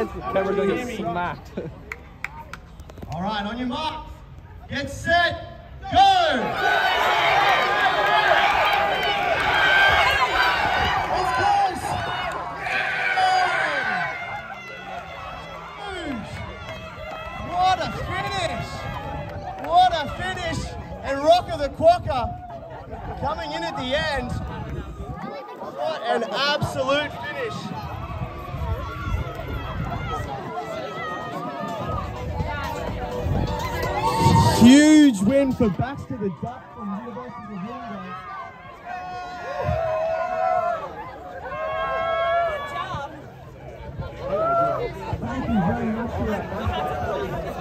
guys. The camera's gonna get smacked. All right, on your mark, get set, go! What a finish! What a finish! And Rocker the Quokka coming in at the end. What an absolute finish! Huge win for Baxter the Duck from University of Wollongong. Thank you very much for that.